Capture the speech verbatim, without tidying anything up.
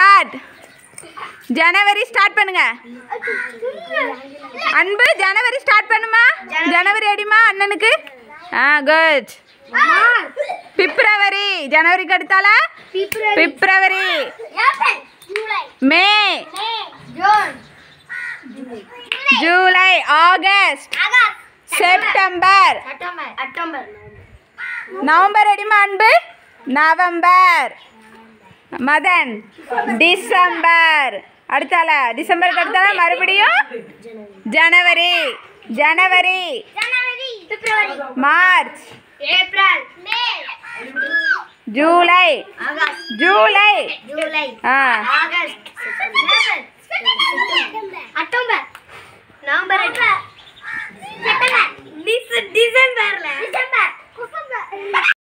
Start. ஜனவரி start பண்ணுங்க. அன்பு ஜனவரி start பண்ணுமா. ஜனவரி அடிமா அண்ணனுக்கு. ஆ குட். பிப்ரவரி ஜனவரிக்கு அடுத்தால February. May July August September November அடிமா அன்பு. நவம்பர். மதன் டிசம்பர். அடுத்தால டிசம்பருக்கு அடுத்தால மறுபடியும் January. January March July July ஆ அக்டோபர் நவம்பர் டிசம்பர் டிசம்பர்